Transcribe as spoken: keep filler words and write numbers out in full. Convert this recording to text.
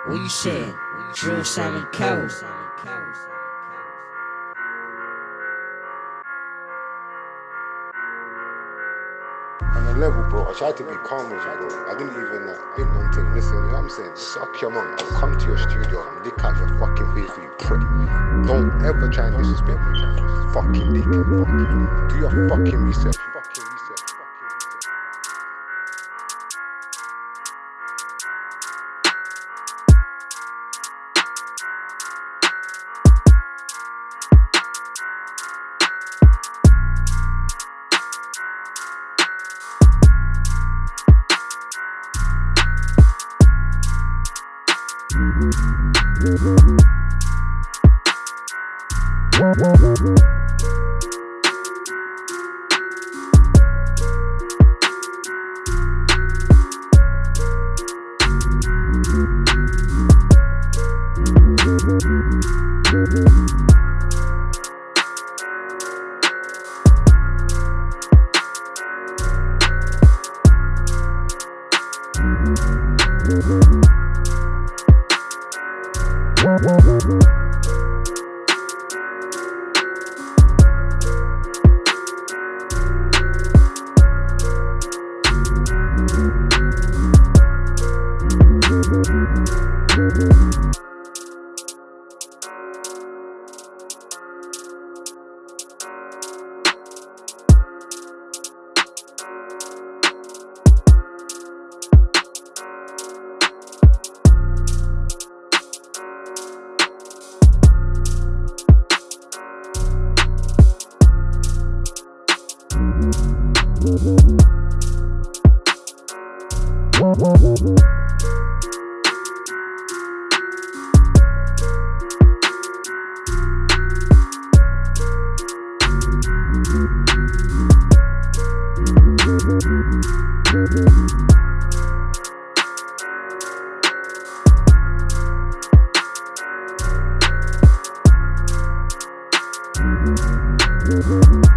What you saying? Drill Simon Cowell. On a level, bro, I tried to be calm with you, bro. I didn't even, like, I didn't want to listen. You know what I'm saying? Suck your mum. I'll come to your studio and lick out your fucking face for you, prick. Don't ever try and disrespect me. Fucking dick. Do your fucking research. Fucking research. Thank